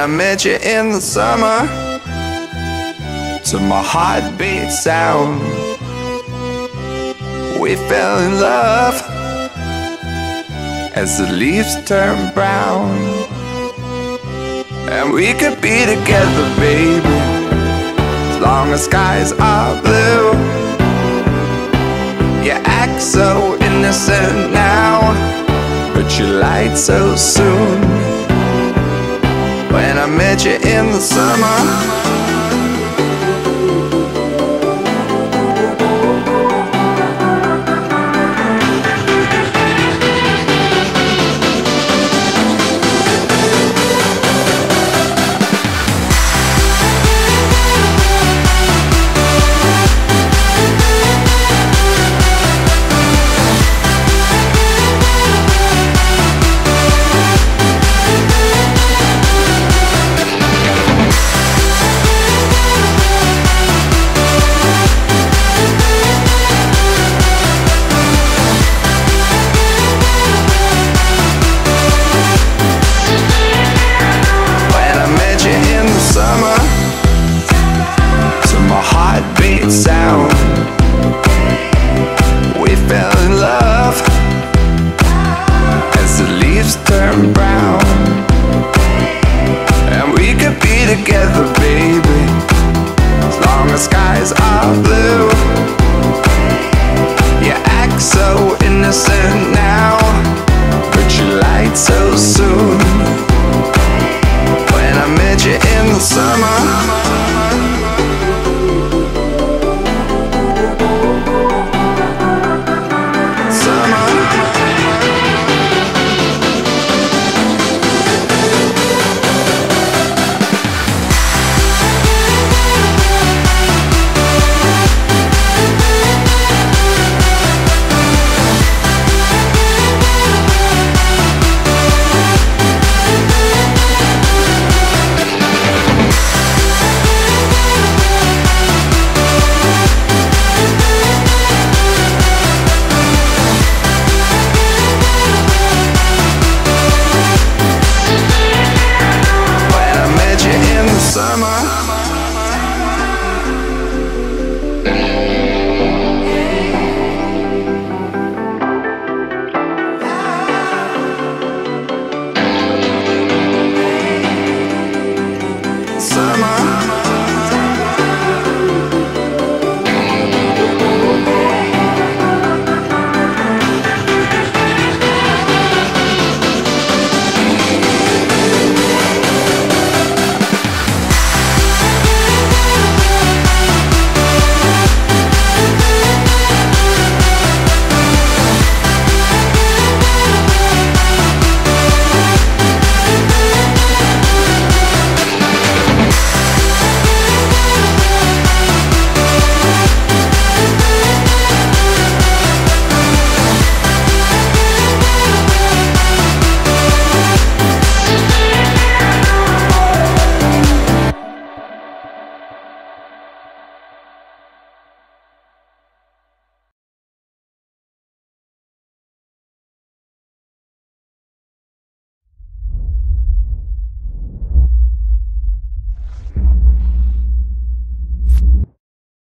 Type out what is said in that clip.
I met you in the summer, to my heartbeat sound, we fell in love as the leaves turn brown. And we could be together, baby, as long as skies are blue. You act so innocent now, but you lied so soon. When I met you in the summer, sound, we fell in love as the leaves turn brown. And we could be together, baby, as long as skies are blue. You act so innocent now, but you lied so soon. When I met you in the summer, summer.